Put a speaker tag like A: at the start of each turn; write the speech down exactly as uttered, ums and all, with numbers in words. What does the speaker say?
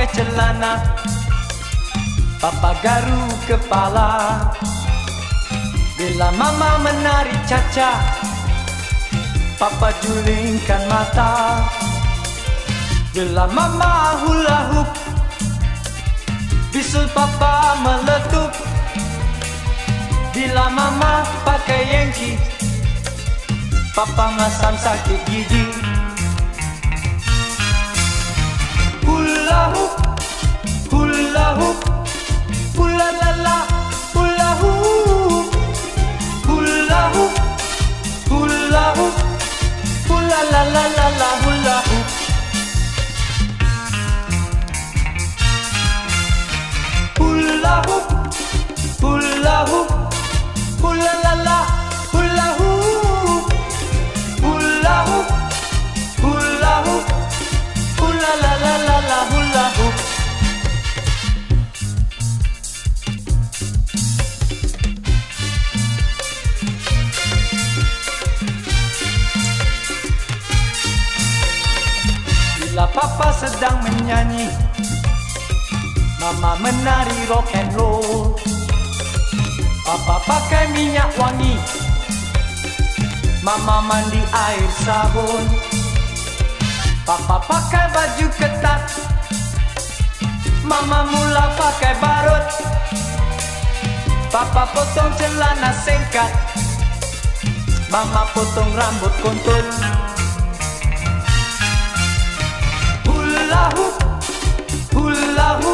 A: pakai celana, papa garu kepala. Bila mama menari caca, papa julingkan mata. Bila mama hula hoop, bisul papa meletup. Bila mama pakai Yankee, papa masam sakit gigi. Hula hoop, hula hoop, hula la la, hula hoop, hula hoop, hula hoop, hula la la la la, hula hoop. Hula hoop, hula hoop, hula la la, hula hoop, hula hoop, hula hoop, hula la la la la, hula hoop. Bila papa sedang menyanyi, mama menari rock and roll. Papa pakai minyak wangi, mama mandi air sabun. Papa pakai baju ketat, mama mula pakai barut. Papa potong celana singkat, mama potong rambut kuntul. Hula hoop, hula hoop,